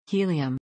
Helium.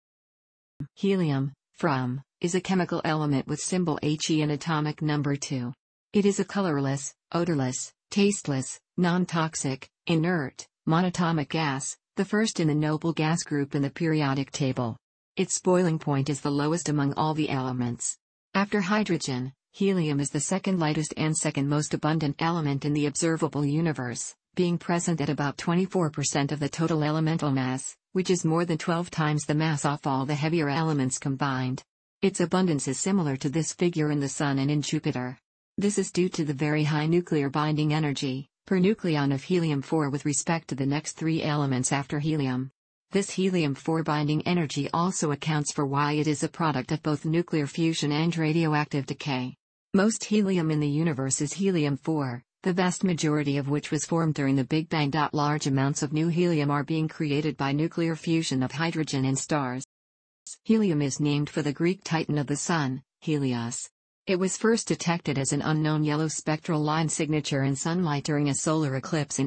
Helium, from, is a chemical element with symbol He and atomic number 2. It is a colorless, odorless, tasteless, non-toxic, inert, monatomic gas, the first in the noble gas group in the periodic table. Its boiling point is the lowest among all the elements. After hydrogen, helium is the second lightest and second most abundant element in the observable universe, being present at about 24% of the total elemental mass, which is more than 12 times the mass of all the heavier elements combined. Its abundance is similar to this figure in the Sun and in Jupiter. This is due to the very high nuclear binding energy, per nucleon of helium-4 with respect to the next three elements after helium. This helium-4 binding energy also accounts for why it is a product of both nuclear fusion and radioactive decay. Most helium in the universe is helium-4, the vast majority of which was formed during the Big Bang. Large amounts of new helium are being created by nuclear fusion of hydrogen in stars. Helium is named for the Greek titan of the Sun, Helios. It was first detected as an unknown yellow spectral line signature in sunlight during a solar eclipse in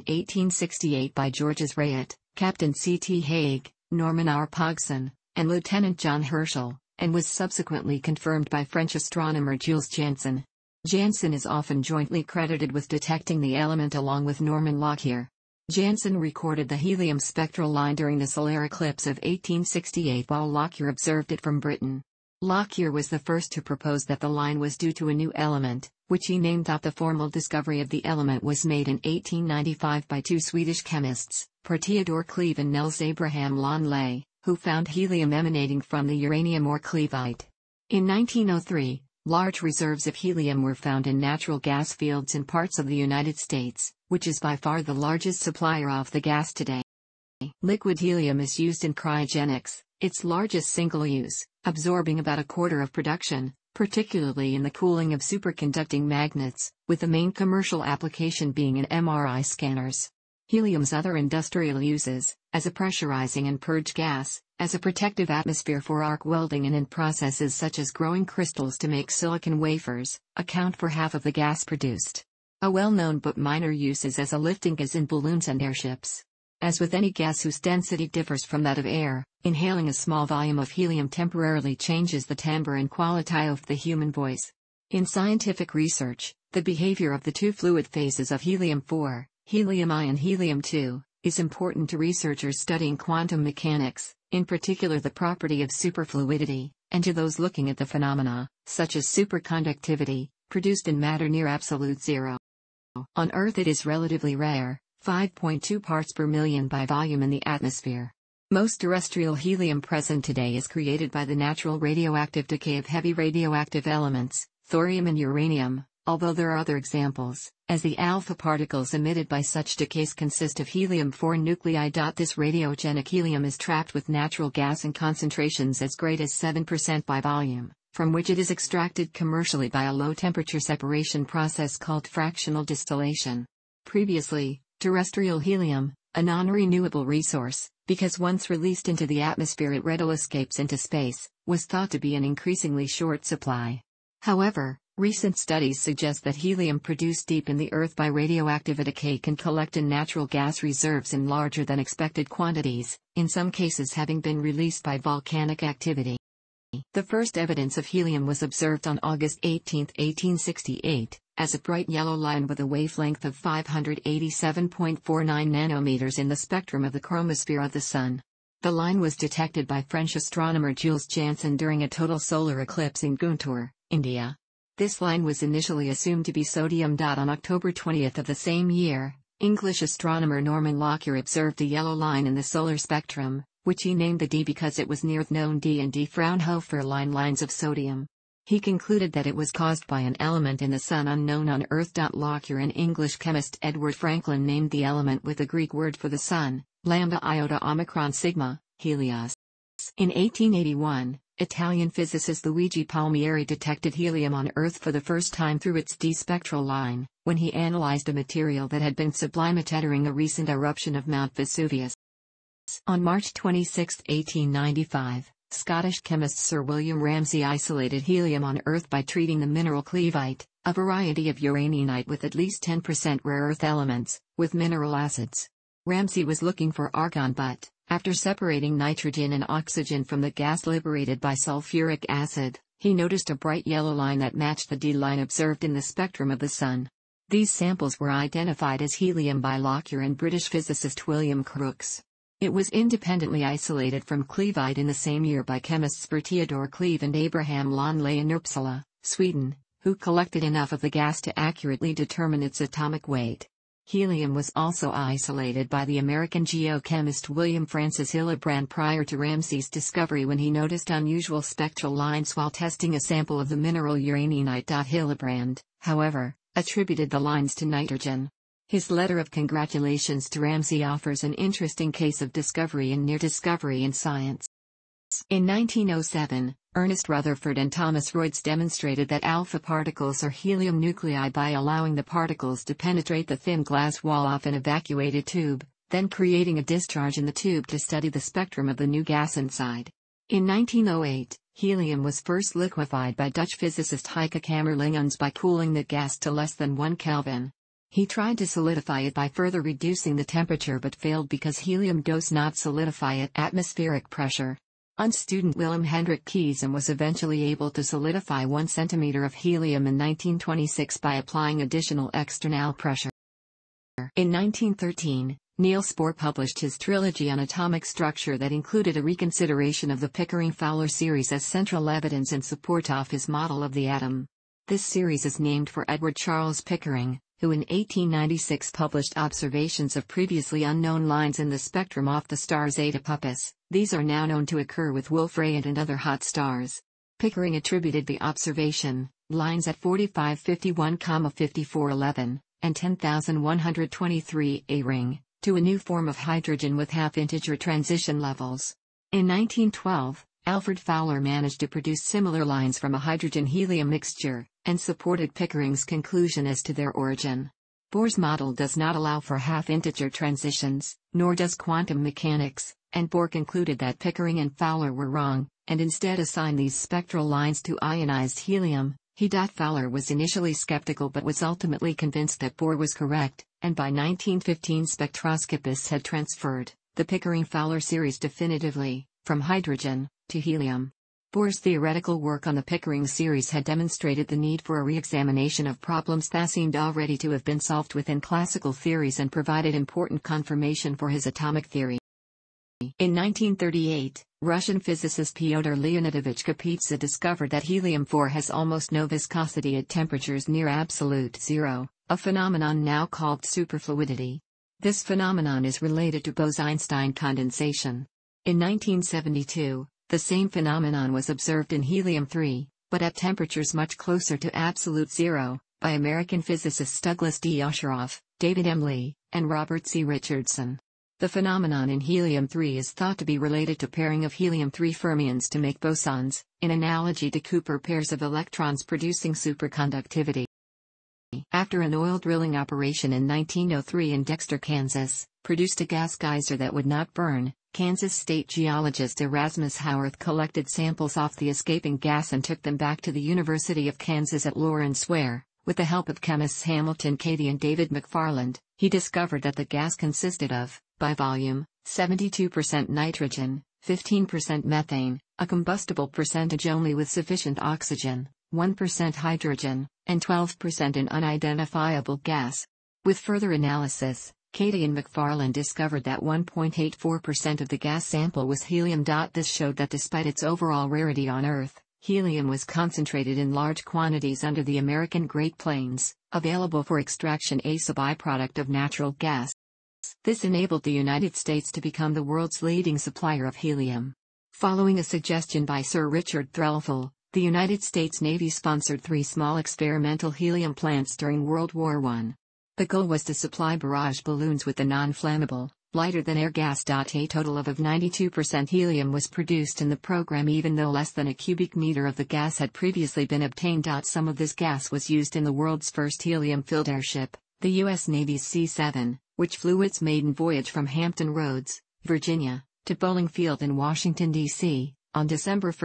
1868 by Georges Rayet, Captain C.T. Haig, Norman R. Pogson, and Lieutenant John Herschel, and was subsequently confirmed by French astronomer Jules Janssen. Janssen is often jointly credited with detecting the element along with Norman Lockyer. Janssen recorded the helium spectral line during the solar eclipse of 1868 while Lockyer observed it from Britain. Lockyer was the first to propose that the line was due to a new element, which he named that. The formal discovery of the element was made in 1895 by two Swedish chemists, Per Theodor Cleve and Nels Abraham Lonley, who found helium emanating from the uranium or clevite. In 1903, large reserves of helium were found in natural gas fields in parts of the United States, which is by far the largest supplier of the gas today. Liquid helium is used in cryogenics, its largest single use, absorbing about a quarter of production, particularly in the cooling of superconducting magnets, with the main commercial application being in MRI scanners. Helium's other industrial uses, as a pressurizing and purge gas, as a protective atmosphere for arc welding and in processes such as growing crystals to make silicon wafers, account for half of the gas produced. A well-known but minor use is as a lifting gas in balloons and airships. As with any gas whose density differs from that of air, inhaling a small volume of helium temporarily changes the timbre and quality of the human voice. In scientific research, the behavior of the two fluid phases of helium-4, helium-I and helium-2, is important to researchers studying quantum mechanics, in particular the property of superfluidity, and to those looking at the phenomena, such as superconductivity, produced in matter near absolute zero. On Earth it is relatively rare, 5.2 parts per million by volume in the atmosphere. Most terrestrial helium present today is created by the natural radioactive decay of heavy radioactive elements, thorium and uranium, although there are other examples, as the alpha particles emitted by such decays consist of helium-4 nuclei. This radiogenic helium is trapped with natural gas in concentrations as great as 7% by volume, from which it is extracted commercially by a low-temperature separation process called fractional distillation. Previously, terrestrial helium, a non-renewable resource, because once released into the atmosphere it readily escapes into space, was thought to be in increasingly short supply. However, recent studies suggest that helium produced deep in the Earth by radioactive decay can collect in natural gas reserves in larger than expected quantities, in some cases having been released by volcanic activity. The first evidence of helium was observed on August 18, 1868, as a bright yellow line with a wavelength of 587.49 nanometers in the spectrum of the chromosphere of the Sun. The line was detected by French astronomer Jules Janssen during a total solar eclipse in Guntur, India. This line was initially assumed to be sodium. On October 20 of the same year, English astronomer Norman Lockyer observed a yellow line in the solar spectrum, which he named the D because it was near the known D and D Fraunhofer line lines of sodium. He concluded that it was caused by an element in the Sun unknown on Earth. Lockyer and English chemist Edward Franklin named the element with the Greek word for the Sun, lambda iota omicron sigma, Helios. In 1881, Italian physicist Luigi Palmieri detected helium on Earth for the first time through its D spectral line, when he analyzed a material that had been sublimated during a recent eruption of Mount Vesuvius. On March 26, 1895, Scottish chemist Sir William Ramsay isolated helium on Earth by treating the mineral clevite, a variety of uraninite with at least 10% rare earth elements, with mineral acids. Ramsay was looking for argon but, After separating nitrogen and oxygen from the gas liberated by sulfuric acid, he noticed a bright yellow line that matched the D line observed in the spectrum of the Sun. These samples were identified as helium by Lockyer and British physicist William Crookes. It was independently isolated from cleveite in the same year by chemists Theodor Cleve and Abraham Lonley in Uppsala, Sweden, who collected enough of the gas to accurately determine its atomic weight. Helium was also isolated by the American geochemist William Francis Hillebrand prior to Ramsay's discovery when he noticed unusual spectral lines while testing a sample of the mineral uraninite. Hillebrand, however, attributed the lines to nitrogen. His letter of congratulations to Ramsay offers an interesting case of discovery and near discovery in science. In 1907, Ernest Rutherford and Thomas Royds demonstrated that alpha particles are helium nuclei by allowing the particles to penetrate the thin glass wall of an evacuated tube, then creating a discharge in the tube to study the spectrum of the new gas inside. In 1908, helium was first liquefied by Dutch physicist Heike Kamerlinghuis by cooling the gas to less than 1 Kelvin. He tried to solidify it by further reducing the temperature but failed because helium does not solidify at atmospheric pressure. Student Willem Hendrik Kiesem was eventually able to solidify 1 centimeter of helium in 1926 by applying additional external pressure. In 1913, Niels Bohr published his trilogy on atomic structure that included a reconsideration of the Pickering-Fowler series as central evidence in support of his model of the atom. This series is named for Edward Charles Pickering, who in 1896 published observations of previously unknown lines in the spectrum of the star Zeta Puppis. These are now known to occur with Wolf-Rayet and other hot stars. Pickering attributed the observation, lines at 4551, 5411, and 10,123 A ring, to a new form of hydrogen with half-integer transition levels. In 1912, Alfred Fowler managed to produce similar lines from a hydrogen-helium mixture, and supported Pickering's conclusion as to their origin. Bohr's model does not allow for half-integer transitions, nor does quantum mechanics, and Bohr concluded that Pickering and Fowler were wrong, and instead assigned these spectral lines to ionized helium. Fowler was initially skeptical but was ultimately convinced that Bohr was correct, and by 1915 spectroscopists had transferred the Pickering-Fowler series definitively from hydrogen to helium. Bohr's theoretical work on the Pickering series had demonstrated the need for a re-examination of problems that seemed already to have been solved within classical theories and provided important confirmation for his atomic theory. In 1938, Russian physicist Pyotr Leonidovich Kapitsa discovered that helium-4 has almost no viscosity at temperatures near absolute zero, a phenomenon now called superfluidity. This phenomenon is related to Bose-Einstein condensation. In 1972, the same phenomenon was observed in helium-3, but at temperatures much closer to absolute zero, by American physicists Douglas D. Usheroff, David M. Lee, and Robert C. Richardson. The phenomenon in helium-3 is thought to be related to pairing of helium-3 fermions to make bosons, in analogy to Cooper pairs of electrons producing superconductivity. After an oil drilling operation in 1903 in Dexter, Kansas, produced a gas geyser that would not burn, Kansas state geologist Erasmus Howarth collected samples off the escaping gas and took them back to the University of Kansas at Lawrence where, with the help of chemists Hamilton Cady and David McFarland, he discovered that the gas consisted of, by volume, 72% nitrogen, 15% methane, a combustible percentage only with sufficient oxygen, 1% hydrogen, and 12% an unidentifiable gas. With further analysis, Cady and McFarland discovered that 1.84% of the gas sample was helium. This showed that despite its overall rarity on Earth, helium was concentrated in large quantities under the American Great Plains, available for extraction as a byproduct of natural gas. This enabled the United States to become the world's leading supplier of helium. Following a suggestion by Sir Richard Threlfall, the United States Navy sponsored 3 small experimental helium plants during World War I. The goal was to supply barrage balloons with the non-flammable, lighter-than-air gas. A total of 92% helium was produced in the program even though less than a cubic meter of the gas had previously been obtained. Some of this gas was used in the world's first helium-filled airship, the U.S. Navy's C-7, which flew its maiden voyage from Hampton Roads, Virginia, to Bowling Field in Washington, D.C., on December 1,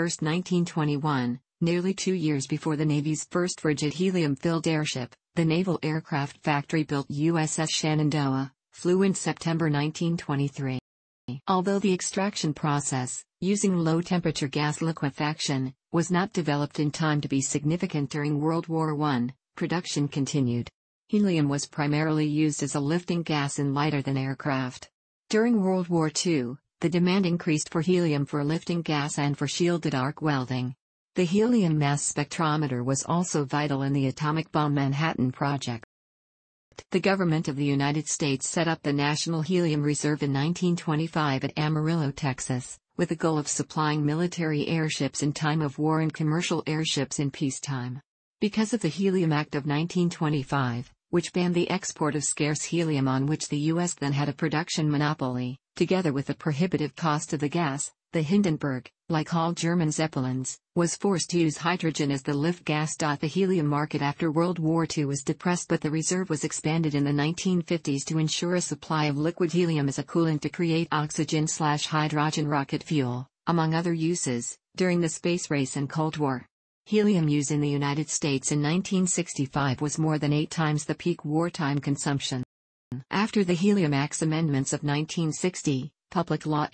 1921, nearly 2 years before the Navy's first frigid helium-filled airship. The Naval Aircraft Factory-built USS Shenandoah flew in September 1923. Although the extraction process, using low-temperature gas liquefaction, was not developed in time to be significant during World War I, production continued. Helium was primarily used as a lifting gas in lighter-than aircraft. During World War II, the demand increased for helium for lifting gas and for shielded arc welding. The helium mass spectrometer was also vital in the atomic bomb Manhattan Project. The government of the United States set up the National Helium Reserve in 1925 at Amarillo, Texas, with the goal of supplying military airships in time of war and commercial airships in peacetime. Because of the Helium Act of 1925, which banned the export of scarce helium on which the U.S. then had a production monopoly, together with the prohibitive cost of the gas, the Hindenburg, like all German Zeppelins, was forced to use hydrogen as the lift gas. The helium market after World War II was depressed, but the reserve was expanded in the 1950s to ensure a supply of liquid helium as a coolant to create oxygen/hydrogen rocket fuel, among other uses, during the space race and Cold War. Helium use in the United States in 1965 was more than 8 times the peak wartime consumption. After the Helium Act's amendments of 1960, Public Law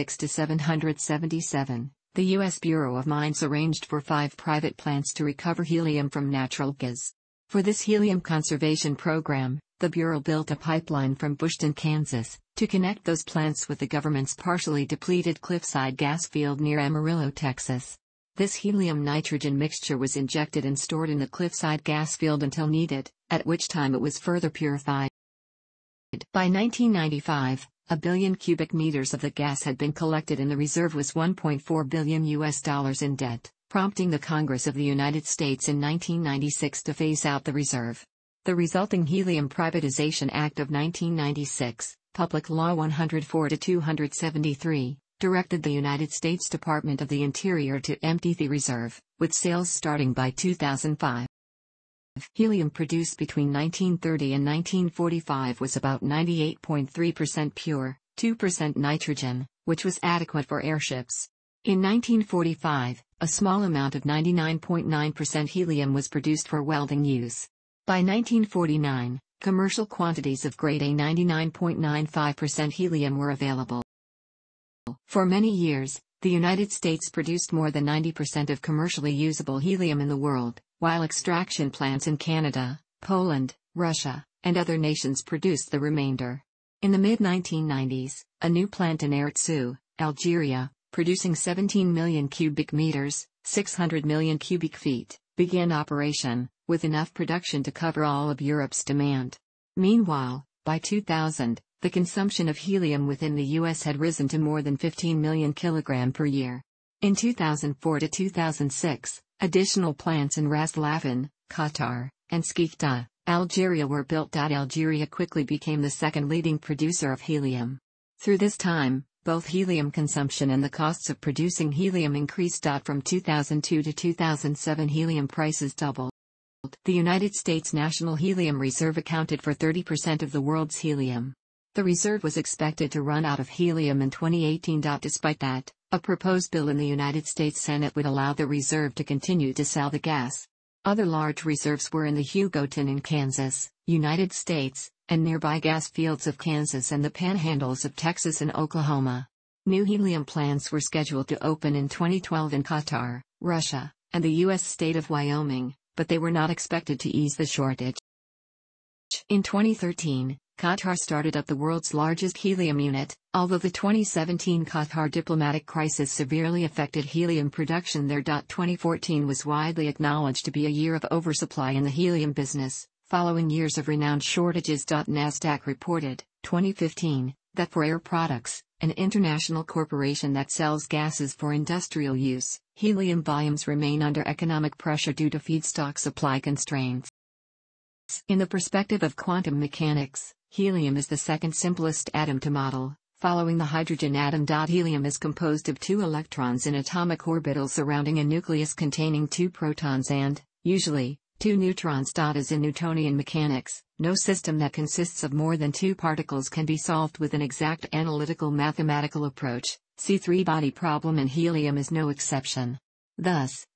86-777, the U.S. Bureau of Mines arranged for 5 private plants to recover helium from natural gas. For this helium conservation program, the Bureau built a pipeline from Bushton, Kansas, to connect those plants with the government's partially depleted Cliffside gas field near Amarillo, Texas. This helium-nitrogen mixture was injected and stored in the Cliffside gas field until needed, at which time it was further purified. By 1995, 1 billion cubic meters of the gas had been collected and the reserve was $1.4 billion in debt, prompting the Congress of the United States in 1996 to phase out the reserve. The resulting Helium Privatization Act of 1996, Public Law 104-273, directed the United States Department of the Interior to empty the reserve, with sales starting by 2005. Helium produced between 1930 and 1945 was about 98.3% pure, 2% nitrogen, which was adequate for airships. In 1945, a small amount of 99.9% helium was produced for welding use. By 1949, commercial quantities of grade A 99.95% helium were available. For many years, the United States produced more than 90% of commercially usable helium in the world, while extraction plants in Canada, Poland, Russia, and other nations produced the remainder. In the mid-1990s, a new plant in Airship, Algeria, producing 17 million cubic meters, 600 million cubic feet, began operation, with enough production to cover all of Europe's demand. Meanwhile, by 2000, the consumption of helium within the U.S. had risen to more than 15 million kilograms per year. In 2004 to 2006, additional plants in Ras Laffan, Qatar, and Skikda, Algeria were built. Algeria quickly became the second leading producer of helium. Through this time, both helium consumption and the costs of producing helium increased. From 2002 to 2007, helium prices doubled. The United States National Helium Reserve accounted for 30% of the world's helium. The reserve was expected to run out of helium in 2018. Despite that, a proposed bill in the United States Senate would allow the reserve to continue to sell the gas. Other large reserves were in the Hugoton in Kansas, United States, and nearby gas fields of Kansas and the panhandles of Texas and Oklahoma. New helium plants were scheduled to open in 2012 in Qatar, Russia, and the U.S. state of Wyoming, but they were not expected to ease the shortage. In 2013, Qatar started up the world's largest helium unit, although the 2017 Qatar diplomatic crisis severely affected helium production there. 2014 was widely acknowledged to be a year of oversupply in the helium business, following years of renowned shortages. NASDAQ reported, 2015, that for Air Products, an international corporation that sells gases for industrial use, helium volumes remain under economic pressure due to feedstock supply constraints. In the perspective of quantum mechanics, helium is the second simplest atom to model, following the hydrogen atom. Helium is composed of 2 electrons in atomic orbitals surrounding a nucleus containing 2 protons and, usually, 2 neutrons. As in Newtonian mechanics, no system that consists of more than 2 particles can be solved with an exact analytical mathematical approach. See 3-body problem, and helium is no exception. Thus,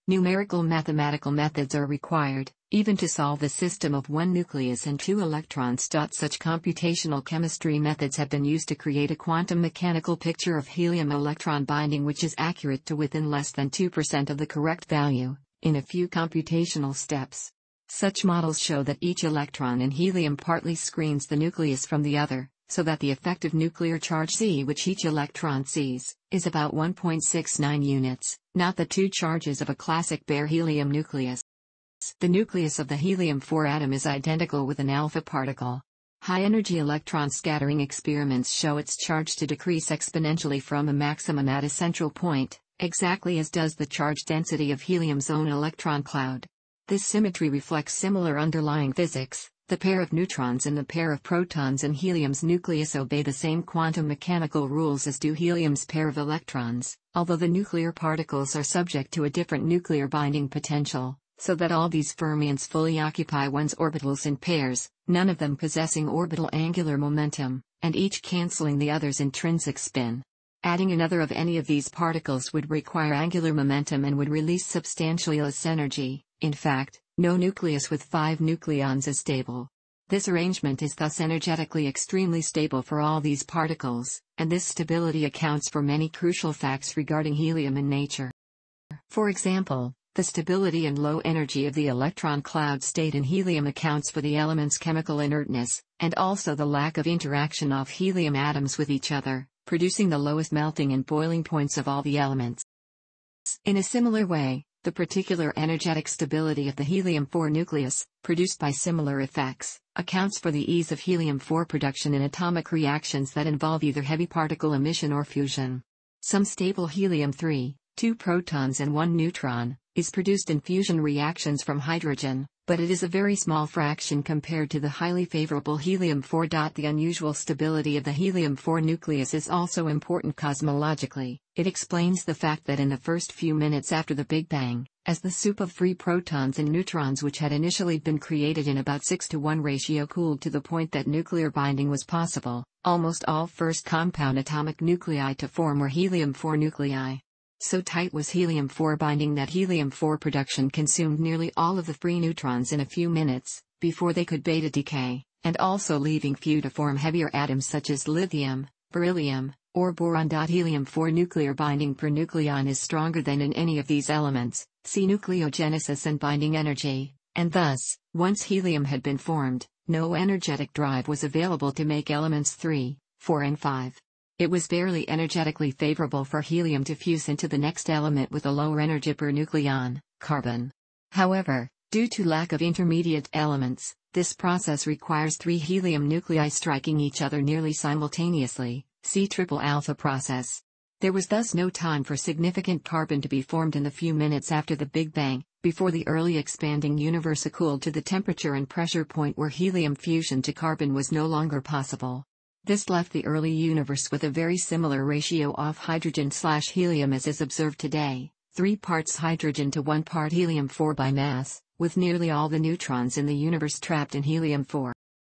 Numerical mathematical methods are required, even to solve the system of one nucleus and two electrons. Such computational chemistry methods have been used to create a quantum mechanical picture of helium electron binding which is accurate to within less than 2% of the correct value, in a few computational steps. Such models show that each electron in helium partly screens the nucleus from the other, so that the effective nuclear charge Z which each electron sees, is about 1.69 units, not the two charges of a classic bare helium nucleus. The nucleus of the helium-4 atom is identical with an alpha particle. High-energy electron scattering experiments show its charge to decrease exponentially from a maximum at a central point, exactly as does the charge density of helium's own electron cloud. This symmetry reflects similar underlying physics. The pair of neutrons and the pair of protons in helium's nucleus obey the same quantum mechanical rules as do helium's pair of electrons, although the nuclear particles are subject to a different nuclear binding potential, so that all these fermions fully occupy one's orbitals in pairs, none of them possessing orbital angular momentum, and each cancelling the other's intrinsic spin. Adding another of any of these particles would require angular momentum and would release substantially less energy. In fact, no nucleus with 5 nucleons is stable. This arrangement is thus energetically extremely stable for all these particles, and this stability accounts for many crucial facts regarding helium in nature. For example, the stability and low energy of the electron cloud state in helium accounts for the element's chemical inertness, and also the lack of interaction of helium atoms with each other, producing the lowest melting and boiling points of all the elements. In a similar way, the particular energetic stability of the helium-4 nucleus, produced by similar effects, accounts for the ease of helium-4 production in atomic reactions that involve either heavy particle emission or fusion. Some stable helium-3, 2 protons and 1 neutron, is produced in fusion reactions from hydrogen, but it is a very small fraction compared to the highly favorable helium-4. The unusual stability of the helium-4 nucleus is also important cosmologically. It explains the fact that in the first few minutes after the Big Bang, as the soup of free protons and neutrons which had initially been created in about 6:1 ratio cooled to the point that nuclear binding was possible, almost all first compound atomic nuclei to form were helium-4 nuclei. So tight was helium-4 binding that helium-4 production consumed nearly all of the free neutrons in a few minutes, before they could beta decay, and also leaving few to form heavier atoms such as lithium, beryllium, or boron. Helium-4 nuclear binding per nucleon is stronger than in any of these elements, see nucleogenesis and binding energy, and thus, once helium had been formed, no energetic drive was available to make elements 3, 4 and 5. It was barely energetically favorable for helium to fuse into the next element with a lower energy per nucleon, carbon. However, due to lack of intermediate elements, this process requires 3 helium nuclei striking each other nearly simultaneously, see triple alpha process. There was thus no time for significant carbon to be formed in the few minutes after the Big Bang, before the early expanding universe cooled to the temperature and pressure point where helium fusion to carbon was no longer possible. This left the early universe with a very similar ratio of hydrogen/helium as is observed today, 3 parts hydrogen to 1 part helium-4 by mass, with nearly all the neutrons in the universe trapped in helium-4.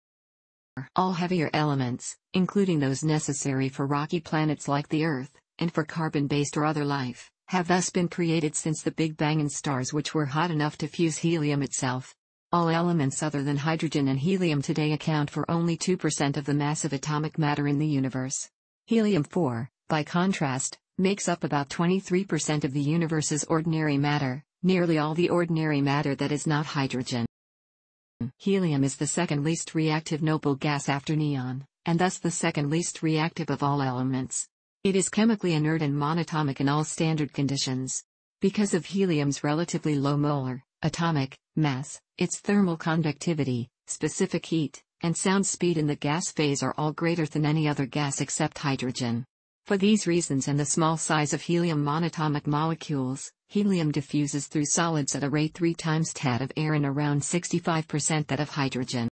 All heavier elements, including those necessary for rocky planets like the Earth, and for carbon-based or other life, have thus been created since the Big Bang in stars which were hot enough to fuse helium itself. All elements other than hydrogen and helium today account for only 2% of the mass of atomic matter in the universe. Helium-4, by contrast, makes up about 23% of the universe's ordinary matter, nearly all the ordinary matter that is not hydrogen. Helium is the second least reactive noble gas after neon, and thus the second least reactive of all elements. It is chemically inert and monatomic in all standard conditions. Because of helium's relatively low molar, atomic, mass, its thermal conductivity, specific heat, and sound speed in the gas phase are all greater than any other gas except hydrogen. For these reasons and the small size of helium monatomic molecules, helium diffuses through solids at a rate 3 times that of air and around 65% that of hydrogen.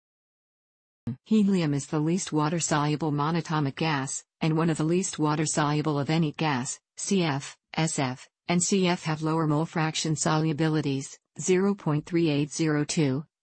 Helium is the least water-soluble monatomic gas, and one of the least water-soluble of any gas. CF, SF, and CF have lower mole fraction solubilities, 0.3802,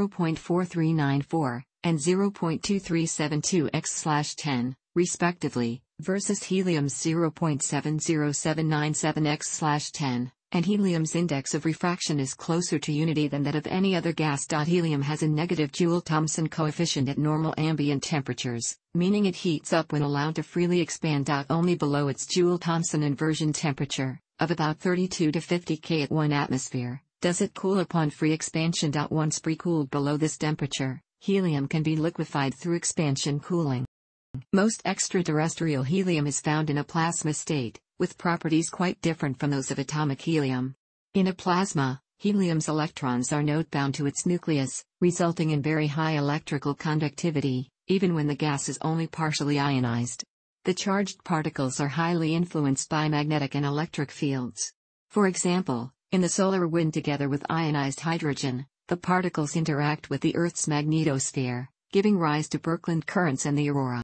0.4394, and 0.2372 x/10, respectively, versus helium's 0.70797 x/10, and helium's index of refraction is closer to unity than that of any other gas. Helium has a negative Joule-Thomson coefficient at normal ambient temperatures, meaning it heats up when allowed to freely expand. Only below its Joule-Thomson inversion temperature, of about 32 to 50 K at 1 atmosphere, does it cool upon free expansion. Once pre-cooled below this temperature, helium can be liquefied through expansion cooling. Most extraterrestrial helium is found in a plasma state, with properties quite different from those of atomic helium. In a plasma, helium's electrons are node-bound to its nucleus, resulting in very high electrical conductivity, even when the gas is only partially ionized. The charged particles are highly influenced by magnetic and electric fields. For example, in the solar wind together with ionized hydrogen, the particles interact with the Earth's magnetosphere, giving rise to Birkeland currents and the aurora.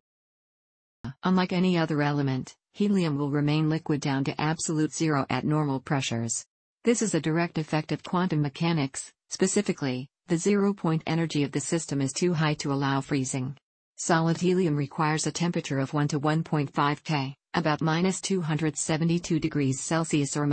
Unlike any other element, helium will remain liquid down to absolute zero at normal pressures. This is a direct effect of quantum mechanics. Specifically, the zero-point energy of the system is too high to allow freezing. Solid helium requires a temperature of 1 to 1.5 K, about -272 degrees Celsius or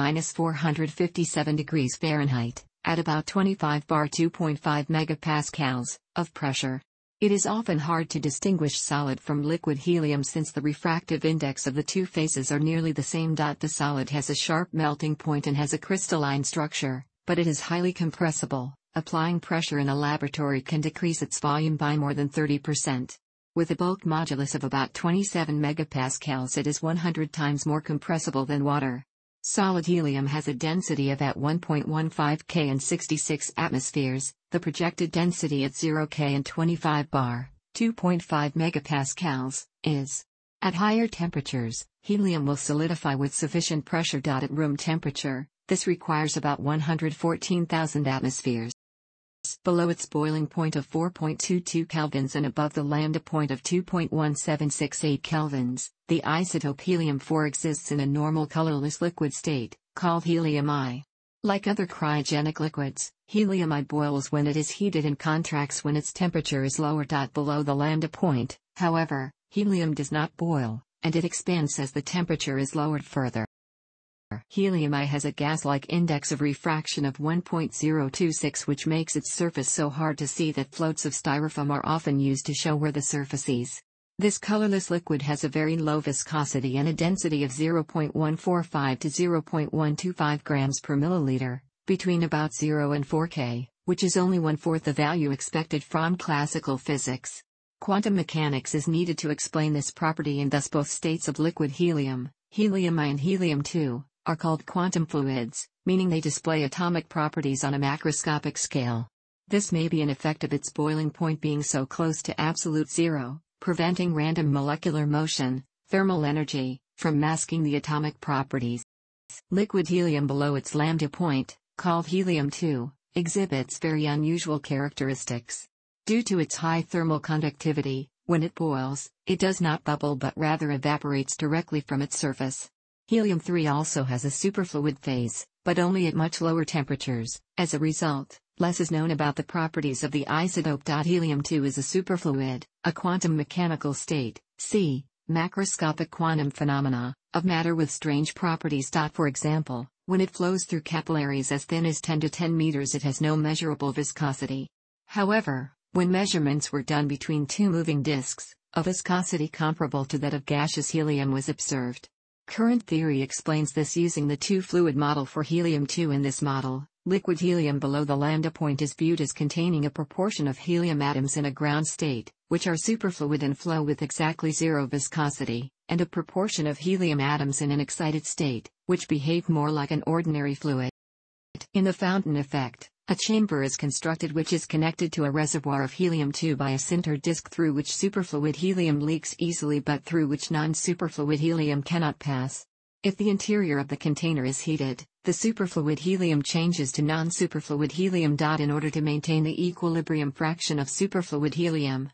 -457 degrees Fahrenheit, at about 25 bar 2.5 megapascals of pressure. It is often hard to distinguish solid from liquid helium since the refractive index of the two phases are nearly the same. The solid has a sharp melting point and has a crystalline structure, but it is highly compressible. Applying pressure in a laboratory can decrease its volume by more than 30%. With a bulk modulus of about 27 megapascals, it is 100 times more compressible than water. Solid helium has a density of at 1.15 K and 66 atmospheres. The projected density at 0 K and 25 bar, 2.5 megapascals, is. At higher temperatures, helium will solidify with sufficient pressure. At room temperature, this requires about 114,000 atmospheres. Below its boiling point of 4.22 kelvins and above the lambda point of 2.1768 kelvins, the isotope helium-4 exists in a normal colorless liquid state, called helium I. Like other cryogenic liquids, helium I boils when it is heated and contracts when its temperature is lower. Below the lambda point, however, helium does not boil, and it expands as the temperature is lowered further. Helium I has a gas-like index of refraction of 1.026, which makes its surface so hard to see that floats of styrofoam are often used to show where the surface is. This colorless liquid has a very low viscosity and a density of 0.145 to 0.125 grams per milliliter, between about 0 and 4 K, which is only one-fourth the value expected from classical physics. Quantum mechanics is needed to explain this property, and thus both states of liquid helium, helium I and helium-2, are called quantum fluids, meaning they display atomic properties on a macroscopic scale. This may be an effect of its boiling point being so close to absolute zero, preventing random molecular motion, thermal energy, from masking the atomic properties. Liquid helium below its lambda point, called helium-2, exhibits very unusual characteristics. Due to its high thermal conductivity, when it boils, it does not bubble but rather evaporates directly from its surface. Helium-3 also has a superfluid phase, but only at much lower temperatures. As a result, less is known about the properties of the isotope. Helium-2 is a superfluid, a quantum mechanical state, c. macroscopic quantum phenomena, of matter with strange properties. For example, when it flows through capillaries as thin as 10 to 10 meters, it has no measurable viscosity. However, when measurements were done between two moving disks, a viscosity comparable to that of gaseous helium was observed. Current theory explains this using the two-fluid model for helium-2. In this model, liquid helium below the lambda point is viewed as containing a proportion of helium atoms in a ground state, which are superfluid and flow with exactly zero viscosity, and a proportion of helium atoms in an excited state, which behave more like an ordinary fluid. In the fountain effect, a chamber is constructed which is connected to a reservoir of helium-2 by a sintered disk through which superfluid helium leaks easily but through which non-superfluid helium cannot pass. If the interior of the container is heated, the superfluid helium changes to non-superfluid helium. In order to maintain the equilibrium fraction of superfluid helium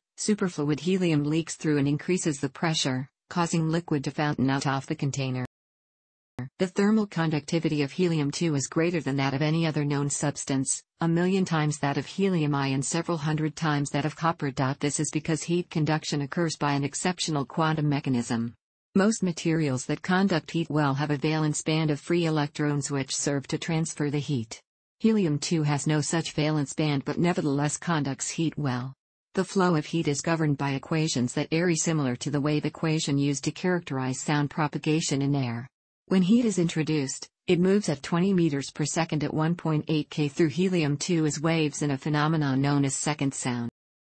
leaks through and increases the pressure, causing liquid to fountain out of the container. The thermal conductivity of helium-2 is greater than that of any other known substance, 1,000,000 times that of helium I and several hundred times that of copper. This is because heat conduction occurs by an exceptional quantum mechanism. Most materials that conduct heat well have a valence band of free electrons which serve to transfer the heat. Helium-2 has no such valence band but nevertheless conducts heat well. The flow of heat is governed by equations that vary similar to the wave equation used to characterize sound propagation in air. When heat is introduced, it moves at 20 meters per second at 1.8 K through helium-2 as waves in a phenomenon known as second sound.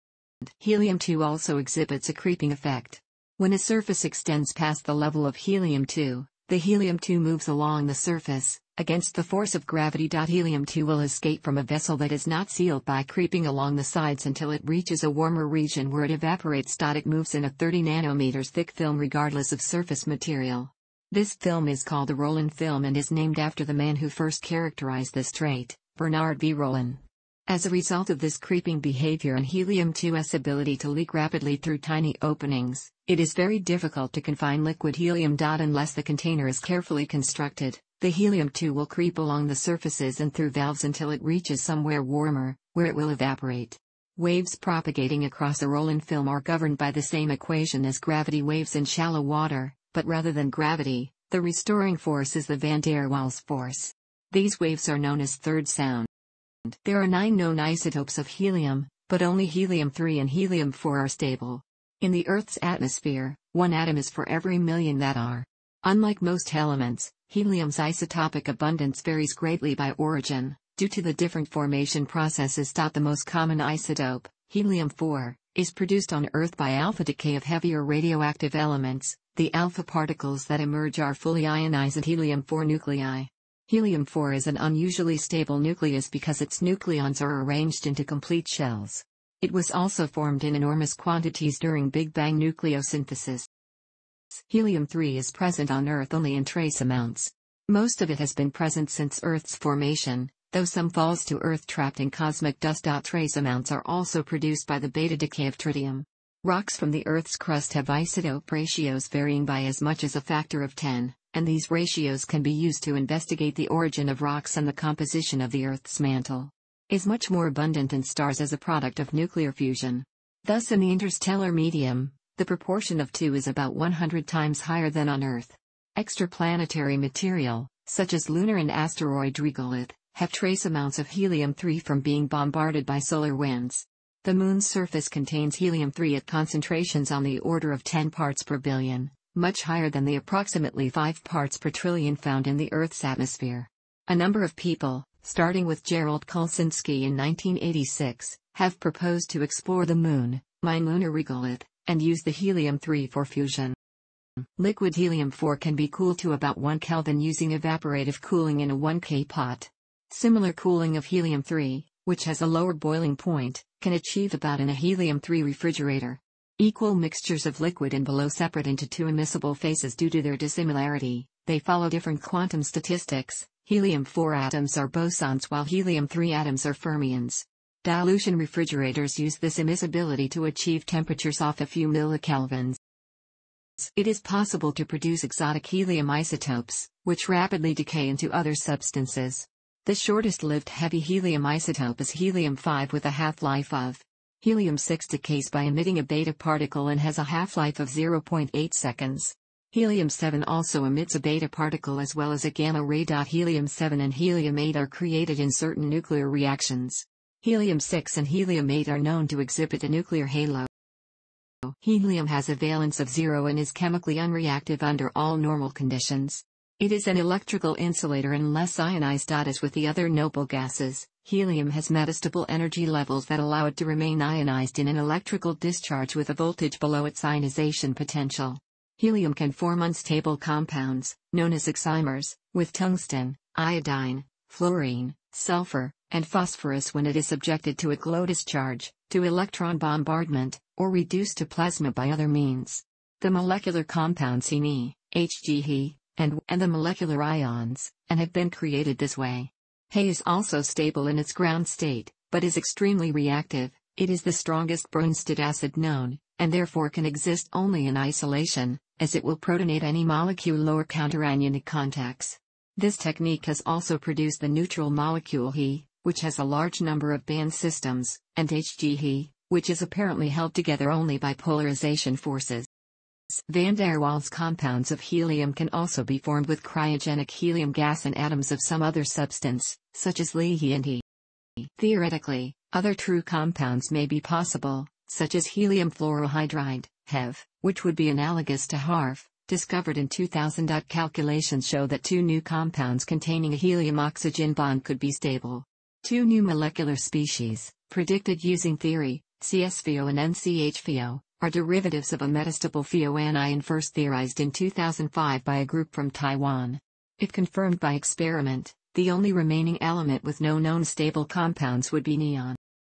Helium-2 also exhibits a creeping effect. When a surface extends past the level of helium-2, the helium-2 moves along the surface, against the force of gravity. Helium-2 will escape from a vessel that is not sealed by creeping along the sides until it reaches a warmer region where it evaporates. It moves in a 30 nanometers thick film regardless of surface material. This film is called a Rollin film and is named after the man who first characterized this trait, Bernard V. Rollin. As a result of this creeping behavior and helium-2's ability to leak rapidly through tiny openings, it is very difficult to confine liquid helium. Unless the container is carefully constructed, the helium-2 will creep along the surfaces and through valves until it reaches somewhere warmer, where it will evaporate. Waves propagating across a Rollin film are governed by the same equation as gravity waves in shallow water, but rather than gravity, the restoring force is the van der Waals force. These waves are known as third sound. There are 9 known isotopes of helium, but only helium-3 and helium-4 are stable. In the Earth's atmosphere, 1 atom is for every million that are. Unlike most elements, helium's isotopic abundance varies greatly by origin, due to the different formation processes. The most common isotope, helium-4, is produced on Earth by alpha decay of heavier radioactive elements. The alpha particles that emerge are fully ionized helium-4 nuclei. Helium-4 is an unusually stable nucleus because its nucleons are arranged into complete shells. It was also formed in enormous quantities during Big Bang nucleosynthesis. Helium-3 is present on Earth only in trace amounts. Most of it has been present since Earth's formation, though some falls to Earth trapped in cosmic dust. Trace amounts are also produced by the beta decay of tritium. Rocks from the Earth's crust have isotope ratios varying by as much as a factor of 10, and these ratios can be used to investigate the origin of rocks and the composition of the Earth's mantle. Is much more abundant in stars as a product of nuclear fusion. Thus in the interstellar medium, the proportion of 2 is about 100 times higher than on Earth. Extraplanetary material, such as lunar and asteroid regolith, have trace amounts of helium-3 from being bombarded by solar winds. The Moon's surface contains helium-3 at concentrations on the order of 10 parts per billion, much higher than the approximately 5 parts per trillion found in the Earth's atmosphere. A number of people, starting with Gerald Kulsinski in 1986, have proposed to explore the Moon, mine lunar regolith, and use the helium-3 for fusion. Liquid helium-4 can be cooled to about 1 Kelvin using evaporative cooling in a 1 K pot. Similar cooling of helium-3, which has a lower boiling point, can achieve about in a helium-3 refrigerator. Equal mixtures of liquid and below separate into 2 immiscible phases due to their dissimilarity, they follow different quantum statistics. Helium-4 atoms are bosons while helium-3 atoms are fermions. Dilution refrigerators use this immiscibility to achieve temperatures off a few millikelvins. It is possible to produce exotic helium isotopes, which rapidly decay into other substances. The shortest-lived heavy helium isotope is helium-5 with a half-life of. Helium-6 decays by emitting a beta particle and has a half-life of 0.8 seconds. Helium-7 also emits a beta particle as well as a gamma ray. Helium-7 and helium-8 are created in certain nuclear reactions. Helium-6 and helium-8 are known to exhibit a nuclear halo. Helium has a valence of 0 and is chemically unreactive under all normal conditions. It is an electrical insulator unless ionized. As with the other noble gases, helium has metastable energy levels that allow it to remain ionized in an electrical discharge with a voltage below its ionization potential. Helium can form unstable compounds, known as oximers, with tungsten, iodine, fluorine, sulfur, and phosphorus when it is subjected to a glow discharge, to electron bombardment, or reduced to plasma by other means. The molecular compounds He, Hg, and the molecular ions, and have been created this way. He is also stable in its ground state, but is extremely reactive. It is the strongest Bronsted acid known, and therefore can exist only in isolation, as it will protonate any molecule or counteranionic contacts. This technique has also produced the neutral molecule He, which has a large number of band systems, and Hg He, which is apparently held together only by polarization forces. Van der Waals compounds of helium can also be formed with cryogenic helium gas and atoms of some other substance, such as Li and He. Theoretically, other true compounds may be possible, such as helium fluorohydride, HEV, which would be analogous to HARF, discovered in 2000. Calculations show that two new compounds containing a helium-oxygen bond could be stable. Two new molecular species, predicted using theory, CSFO and NCHFO, are derivatives of a metastable FeO-anion first theorized in 2005 by a group from Taiwan. If confirmed by experiment, the only remaining element with no known stable compounds would be neon.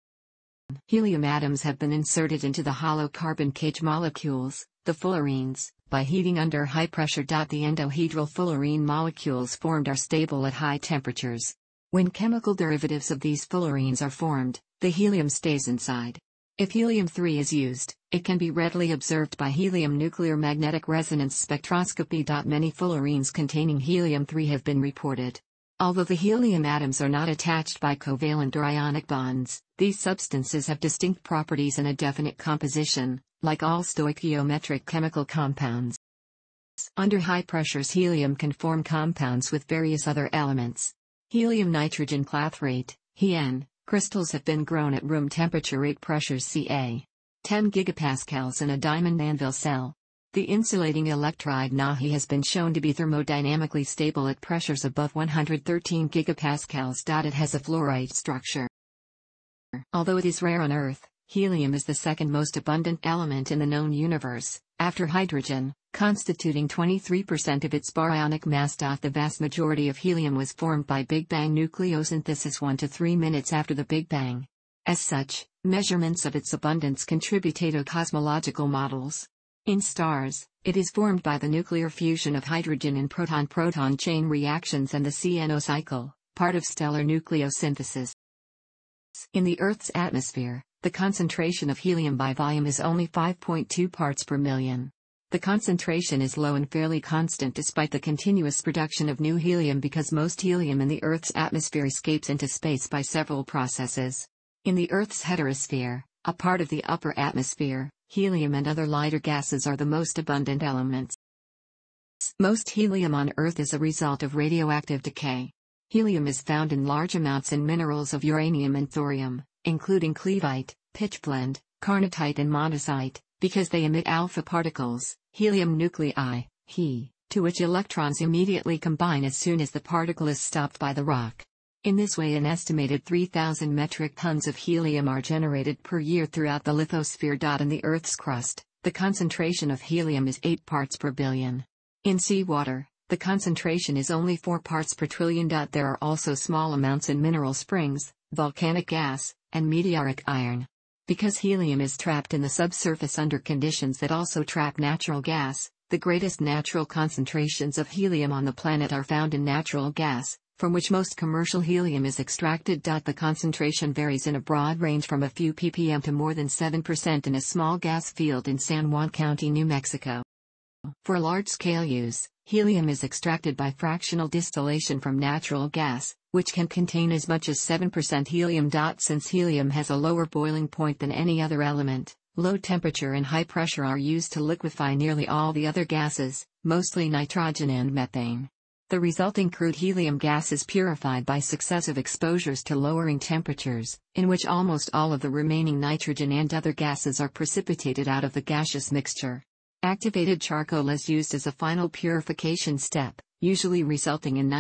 Helium atoms have been inserted into the hollow carbon cage molecules, the fullerenes, by heating under high pressure. The endohedral fullerene molecules formed are stable at high temperatures. When chemical derivatives of these fullerenes are formed, the helium stays inside. If helium-3 is used, it can be readily observed by helium nuclear magnetic resonance spectroscopy. Many fullerenes containing helium-3 have been reported. Although the helium atoms are not attached by covalent or ionic bonds, these substances have distinct properties and a definite composition, like all stoichiometric chemical compounds. Under high pressures, helium can form compounds with various other elements. Helium-nitrogen clathrate, HEN, crystals have been grown at room temperature rate pressures ca. 10 gigapascals in a diamond anvil cell. The insulating electride Nahi has been shown to be thermodynamically stable at pressures above 113 gigapascals. It has a fluorite structure. Although it is rare on Earth, helium is the second most abundant element in the known universe, after hydrogen, constituting 23% of its baryonic mass. The vast majority of helium was formed by Big Bang nucleosynthesis 1 to 3 minutes after the Big Bang. As such, measurements of its abundance contribute to cosmological models. In stars, it is formed by the nuclear fusion of hydrogen in proton-proton chain reactions and the CNO cycle, part of stellar nucleosynthesis. In the Earth's atmosphere, the concentration of helium by volume is only 5.2 parts per million. The concentration is low and fairly constant despite the continuous production of new helium because most helium in the Earth's atmosphere escapes into space by several processes. In the Earth's heterosphere, a part of the upper atmosphere, helium and other lighter gases are the most abundant elements. Most helium on Earth is a result of radioactive decay. Helium is found in large amounts in minerals of uranium and thorium, including cleveite, pitchblende, carnotite and monazite, because they emit alpha particles, helium nuclei, He, to which electrons immediately combine as soon as the particle is stopped by the rock. In this way, an estimated 3,000 metric tons of helium are generated per year throughout the lithosphere. In the Earth's crust, the concentration of helium is 8 parts per billion. In seawater, the concentration is only 4 parts per trillion. There are also small amounts in mineral springs, volcanic gas, and meteoric iron. Because helium is trapped in the subsurface under conditions that also trap natural gas, the greatest natural concentrations of helium on the planet are found in natural gas, from which most commercial helium is extracted. The concentration varies in a broad range from a few ppm to more than 7% in a small gas field in San Juan County, New Mexico. For large-scale use, helium is extracted by fractional distillation from natural gas, which can contain as much as 7% helium. Since helium has a lower boiling point than any other element, low temperature and high pressure are used to liquefy nearly all the other gases, mostly nitrogen and methane. The resulting crude helium gas is purified by successive exposures to lowering temperatures, in which almost all of the remaining nitrogen and other gases are precipitated out of the gaseous mixture. Activated charcoal is used as a final purification step, usually resulting in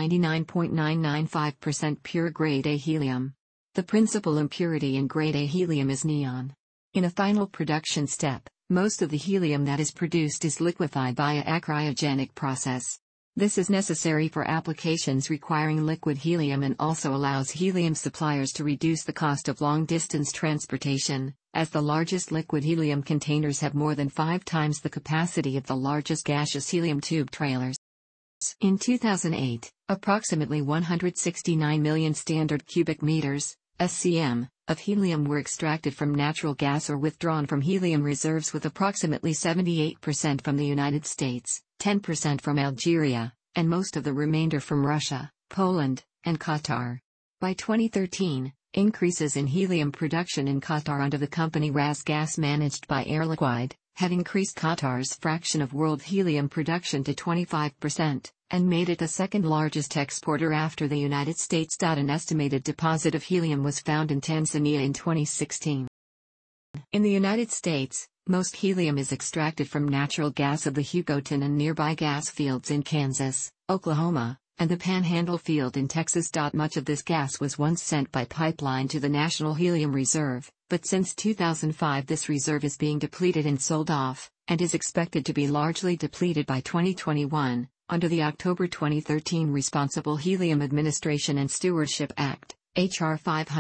99.995% pure grade A helium. The principal impurity in grade A helium is neon. In a final production step, most of the helium that is produced is liquefied via a cryogenic process. This is necessary for applications requiring liquid helium and also allows helium suppliers to reduce the cost of long-distance transportation, as the largest liquid helium containers have more than 5 times the capacity of the largest gaseous helium tube trailers. In 2008, approximately 169 million standard cubic meters, SCM, of helium were extracted from natural gas or withdrawn from helium reserves, with approximately 78% from the United States, 10% from Algeria, and most of the remainder from Russia, Poland, and Qatar. By 2013, increases in helium production in Qatar under the company RasGas managed by Air Liquide, had increased Qatar's fraction of world helium production to 25%, and made it the second largest exporter after the United States. An estimated deposit of helium was found in Tanzania in 2016. In the United States, most helium is extracted from natural gas of the Hugoton and nearby gas fields in Kansas, Oklahoma, and the Panhandle field in Texas. Much of this gas was once sent by pipeline to the National Helium Reserve, but since 2005 this reserve is being depleted and sold off, and is expected to be largely depleted by 2021, under the October 2013 Responsible Helium Administration and Stewardship Act, H.R.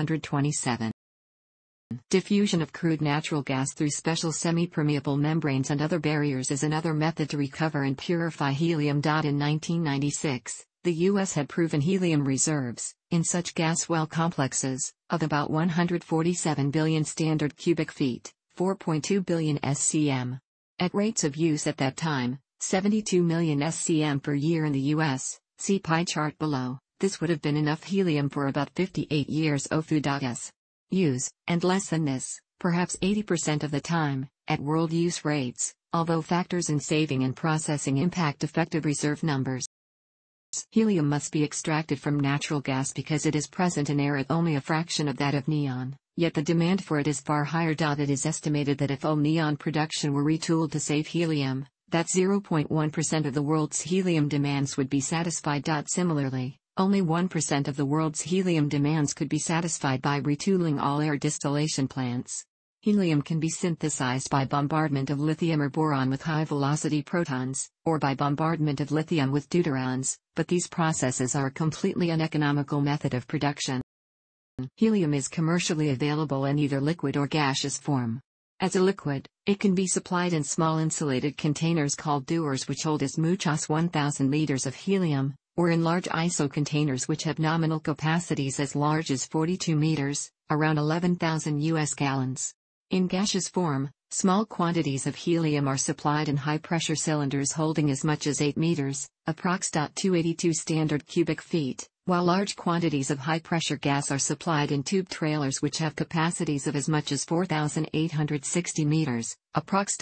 527. Diffusion of crude natural gas through special semi-permeable membranes and other barriers is another method to recover and purify helium. In 1996, the U.S. had proven helium reserves, in such gas well complexes, of about 147 billion standard cubic feet, 4.2 billion SCM. At rates of use at that time, 72 million SCM per year in the U.S., see pie chart below, this would have been enough helium for about 58 years of use, and less than this, perhaps 80% of the time, at world use rates, although factors in saving and processing impact effective reserve numbers. Helium must be extracted from natural gas because it is present in air at only a fraction of that of neon, yet the demand for it is far higher. It is estimated that if all neon production were retooled to save helium, that 0.1% of the world's helium demands would be satisfied. Similarly, only 1% of the world's helium demands could be satisfied by retooling all air distillation plants. Helium can be synthesized by bombardment of lithium or boron with high-velocity protons, or by bombardment of lithium with deuterons, but these processes are a completely uneconomical method of production. Helium is commercially available in either liquid or gaseous form. As a liquid, it can be supplied in small insulated containers called dewars which hold as much as 1,000 liters of helium, or in large ISO containers which have nominal capacities as large as 42 meters, around 11,000 US gallons. In gaseous form, small quantities of helium are supplied in high-pressure cylinders holding as much as 8 meters, approx. 282 standard cubic feet, while large quantities of high-pressure gas are supplied in tube trailers which have capacities of as much as 4,860 meters, approx.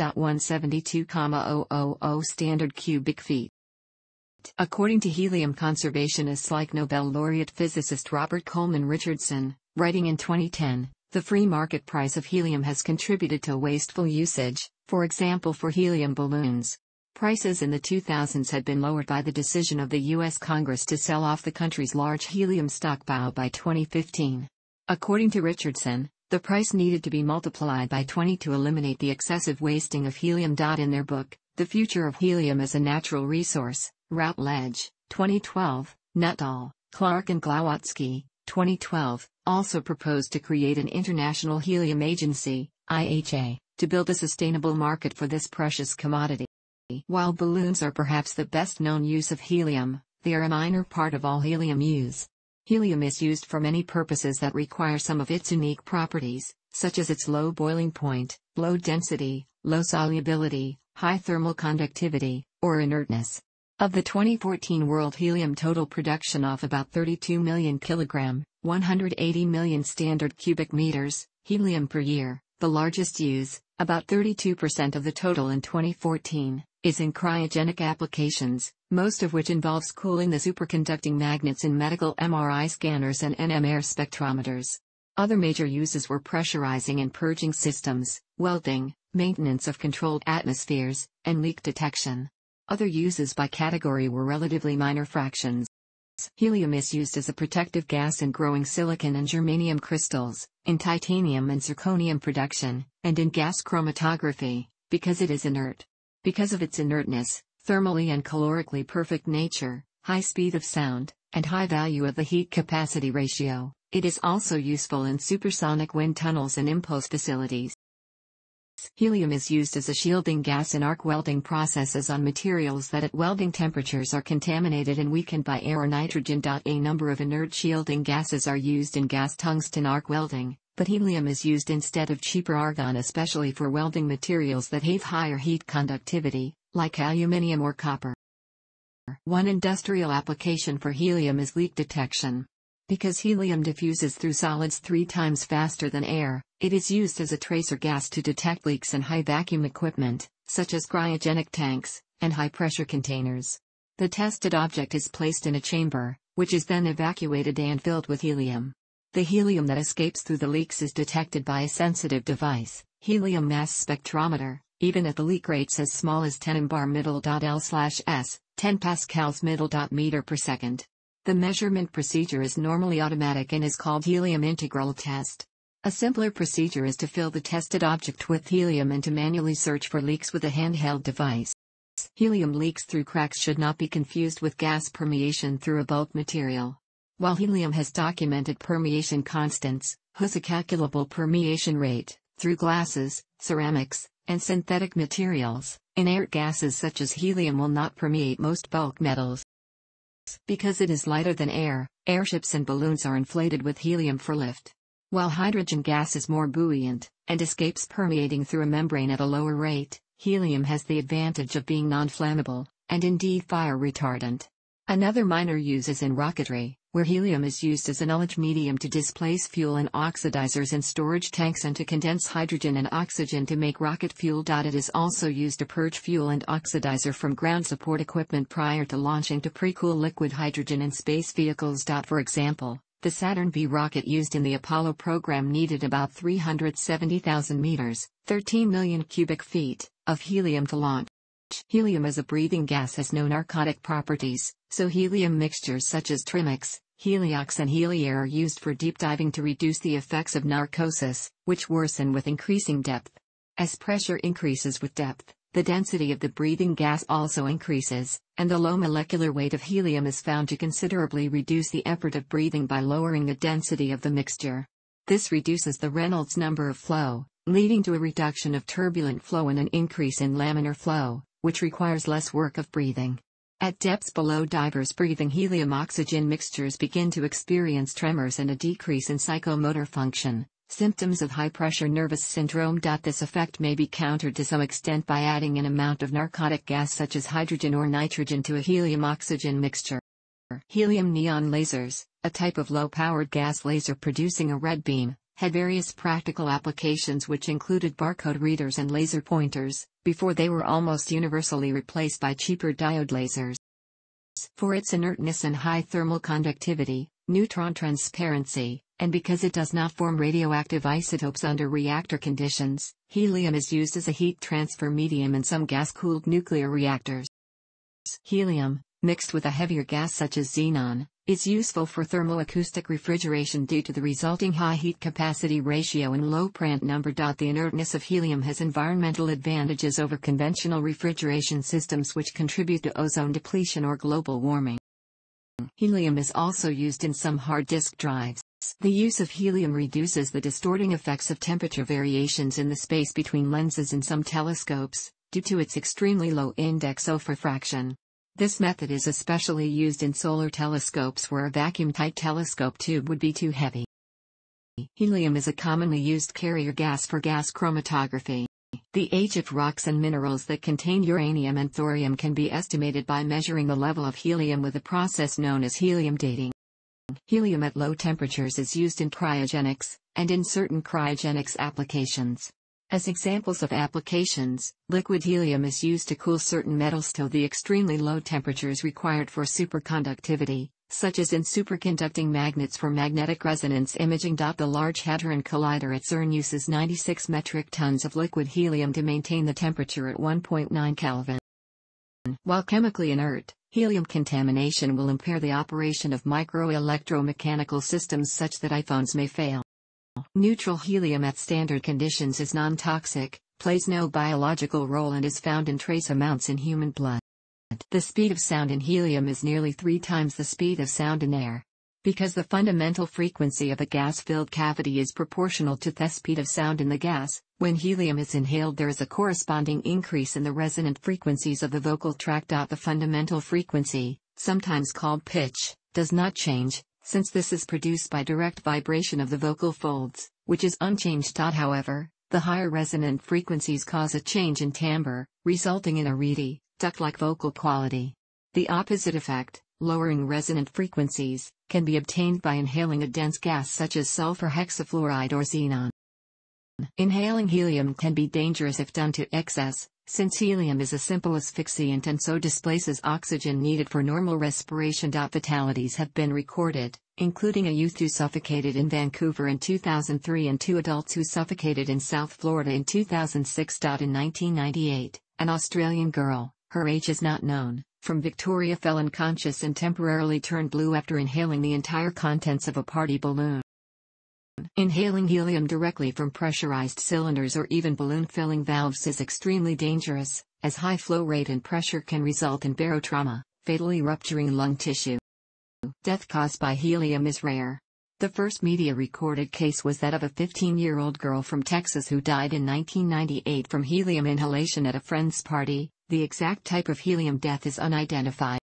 172,000 standard cubic feet. According to helium conservationists like Nobel laureate physicist Robert Coleman Richardson, writing in 2010, the free market price of helium has contributed to wasteful usage, for example for helium balloons. Prices in the 2000s had been lowered by the decision of the U.S. Congress to sell off the country's large helium stockpile by 2015. According to Richardson, the price needed to be multiplied by 20 to eliminate the excessive wasting of helium. In their book, The Future of Helium as a Natural Resource, Routledge, 2012, Nuttall, Clark and Glawotsky, 2012, also proposed to create an International Helium Agency, IHA, to build a sustainable market for this precious commodity. While balloons are perhaps the best known use of helium, they are a minor part of all helium use. Helium is used for many purposes that require some of its unique properties, such as its low boiling point, low density, low solubility, high thermal conductivity, or inertness. Of the 2014 world helium total production of about 32 million kilogram, 180 million standard cubic meters, helium per year, the largest use, about 32% of the total in 2014, is in cryogenic applications, most of which involves cooling the superconducting magnets in medical MRI scanners and NMR spectrometers. Other major uses were pressurizing and purging systems, welding, maintenance of controlled atmospheres, and leak detection. Other uses by category were relatively minor fractions. Helium is used as a protective gas in growing silicon and germanium crystals, in titanium and zirconium production, and in gas chromatography, because it is inert. Because of its inertness, thermally and calorically perfect nature, high speed of sound, and high value of the heat capacity ratio, it is also useful in supersonic wind tunnels and impulse facilities. Helium is used as a shielding gas in arc welding processes on materials that at welding temperatures are contaminated and weakened by air or nitrogen. A number of inert shielding gases are used in gas tungsten arc welding, but helium is used instead of cheaper argon, especially for welding materials that have higher heat conductivity, like aluminium or copper. One industrial application for helium is leak detection. Because helium diffuses through solids 3 times faster than air, it is used as a tracer gas to detect leaks in high vacuum equipment, such as cryogenic tanks and high-pressure containers. The tested object is placed in a chamber, which is then evacuated and filled with helium. The helium that escapes through the leaks is detected by a sensitive device, helium mass spectrometer, even at the leak rates as small as 10 mbar/L/s, 10 pascals meter per second. The measurement procedure is normally automatic and is called helium integral test. A simpler procedure is to fill the tested object with helium and to manually search for leaks with a handheld device. Helium leaks through cracks should not be confused with gas permeation through a bulk material. While helium has documented permeation constants, whose a calculable permeation rate, through glasses, ceramics, and synthetic materials, inert gases such as helium will not permeate most bulk metals. Because it is lighter than air, airships and balloons are inflated with helium for lift. While hydrogen gas is more buoyant, and escapes permeating through a membrane at a lower rate, helium has the advantage of being non-flammable, and indeed fire retardant. Another minor use is in rocketry, where helium is used as an ullage medium to displace fuel and oxidizers in storage tanks and to condense hydrogen and oxygen to make rocket fuel. It is also used to purge fuel and oxidizer from ground support equipment prior to launching to pre-cool liquid hydrogen in space vehicles. For example, the Saturn V rocket used in the Apollo program needed about 370,000 meters, 13 million cubic feet, of helium to launch. Helium as a breathing gas has no narcotic properties, so helium mixtures such as Trimix, Heliox and Heliair are used for deep diving to reduce the effects of narcosis, which worsen with increasing depth. As pressure increases with depth, the density of the breathing gas also increases, and the low molecular weight of helium is found to considerably reduce the effort of breathing by lowering the density of the mixture. This reduces the Reynolds number of flow, leading to a reduction of turbulent flow and an increase in laminar flow, which requires less work of breathing. At depths below divers breathing helium-oxygen mixtures begin to experience tremors and a decrease in psychomotor function, symptoms of high-pressure nervous syndrome. This effect may be countered to some extent by adding an amount of narcotic gas such as hydrogen or nitrogen to a helium-oxygen mixture. Helium neon lasers, a type of low-powered gas laser producing a red beam, had various practical applications which included barcode readers and laser pointers, before they were almost universally replaced by cheaper diode lasers. For its inertness and high thermal conductivity, neutron transparency, and because it does not form radioactive isotopes under reactor conditions, helium is used as a heat transfer medium in some gas-cooled nuclear reactors. Helium, mixed with a heavier gas such as xenon, is useful for thermoacoustic refrigeration due to the resulting high heat capacity ratio and low Prandtl number. The inertness of helium has environmental advantages over conventional refrigeration systems which contribute to ozone depletion or global warming. Helium is also used in some hard disk drives. The use of helium reduces the distorting effects of temperature variations in the space between lenses in some telescopes, due to its extremely low index of refraction. This method is especially used in solar telescopes where a vacuum-tight telescope tube would be too heavy. Helium is a commonly used carrier gas for gas chromatography. The age of rocks and minerals that contain uranium and thorium can be estimated by measuring the level of helium with a process known as helium dating. Helium at low temperatures is used in cryogenics, and in certain cryogenics applications. As examples of applications, liquid helium is used to cool certain metals to the extremely low temperatures required for superconductivity, such as in superconducting magnets for magnetic resonance imaging. The Large Hadron Collider at CERN uses 96 metric tons of liquid helium to maintain the temperature at 1.9 Kelvin. While chemically inert, helium contamination will impair the operation of microelectromechanical systems such that iPhones may fail. Neutral helium at standard conditions is non-toxic, plays no biological role and is found in trace amounts in human blood. The speed of sound in helium is nearly 3 times the speed of sound in air. Because the fundamental frequency of a gas-filled cavity is proportional to the speed of sound in the gas, when helium is inhaled there is a corresponding increase in the resonant frequencies of the vocal tract. The fundamental frequency, sometimes called pitch, does not change, since this is produced by direct vibration of the vocal folds, which is unchanged. However, the higher resonant frequencies cause a change in timbre, resulting in a reedy, duck-like vocal quality. The opposite effect, lowering resonant frequencies, can be obtained by inhaling a dense gas such as sulfur hexafluoride or xenon. Inhaling helium can be dangerous if done to excess, since helium is a simple asphyxiant and so displaces oxygen needed for normal respiration. Fatalities have been recorded, including a youth who suffocated in Vancouver in 2003 and 2 adults who suffocated in South Florida in 2006. In 1998, an Australian girl, her age is not known, from Victoria fell unconscious and temporarily turned blue after inhaling the entire contents of a party balloon. Inhaling helium directly from pressurized cylinders or even balloon-filling valves is extremely dangerous, as high flow rate and pressure can result in barotrauma, fatally rupturing lung tissue. Death caused by helium is rare. The first media-recorded case was that of a 15-year-old girl from Texas who died in 1998 from helium inhalation at a friend's party. The exact type of helium death is unidentified.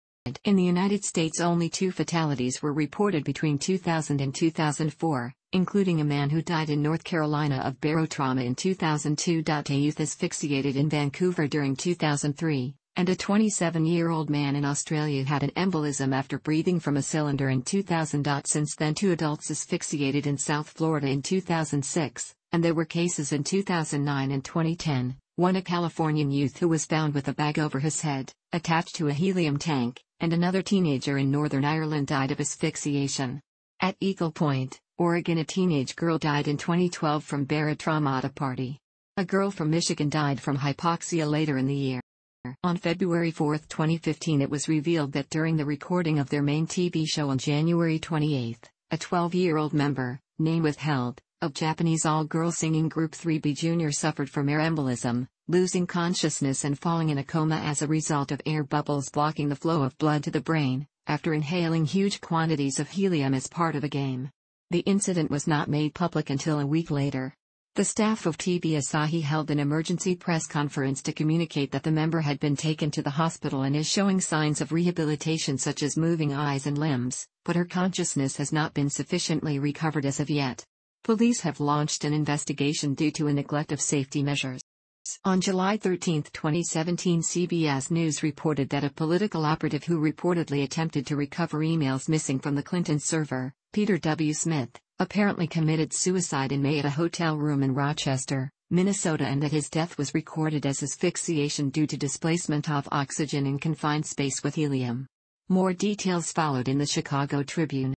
In the United States, only 2 fatalities were reported between 2000 and 2004, including a man who died in North Carolina of barotrauma in 2002. A youth asphyxiated in Vancouver during 2003, and a 27-year-old man in Australia had an embolism after breathing from a cylinder in 2000. Since then, 2 adults asphyxiated in South Florida in 2006, and there were cases in 2009 and 2010. One a Californian youth who was found with a bag over his head, attached to a helium tank, and another teenager in Northern Ireland died of asphyxiation. At Eagle Point, Oregon, a teenage girl died in 2012 from barotrauma at a party. A girl from Michigan died from hypoxia later in the year. On February 4, 2015, it was revealed that during the recording of their main TV show on January 28, a 12-year-old member, name withheld, of Japanese all-girl singing group 3B Junior suffered from air embolism, losing consciousness and falling in a coma as a result of air bubbles blocking the flow of blood to the brain, after inhaling huge quantities of helium as part of a game. The incident was not made public until a week later. The staff of TV Asahi held an emergency press conference to communicate that the member had been taken to the hospital and is showing signs of rehabilitation such as moving eyes and limbs, but her consciousness has not been sufficiently recovered as of yet. Police have launched an investigation due to a neglect of safety measures. On July 13, 2017, CBS News reported that a political operative who reportedly attempted to recover emails missing from the Clinton server, Peter W. Smith, apparently committed suicide in May at a hotel room in Rochester, Minnesota, and that his death was recorded as asphyxiation due to displacement of oxygen in confined space with helium. More details followed in the Chicago Tribune.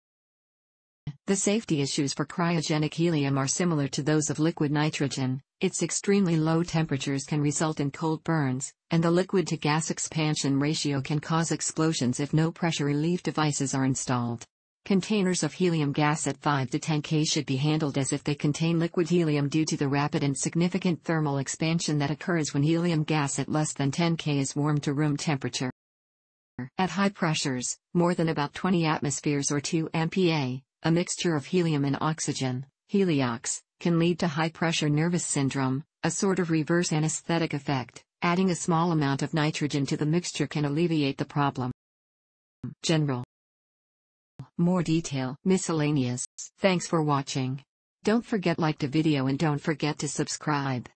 The safety issues for cryogenic helium are similar to those of liquid nitrogen. Its extremely low temperatures can result in cold burns, and the liquid-to-gas expansion ratio can cause explosions if no pressure relief devices are installed. Containers of helium gas at 5 to 10 K should be handled as if they contain liquid helium due to the rapid and significant thermal expansion that occurs when helium gas at less than 10 K is warmed to room temperature. At high pressures, more than about 20 atmospheres or 2 MPa, a mixture of helium and oxygen, heliox, can lead to high-pressure nervous syndrome, a sort of reverse anesthetic effect. Adding a small amount of nitrogen to the mixture can alleviate the problem. General. More detail. Miscellaneous. Thanks for watching. Don't forget like the video and don't forget to subscribe.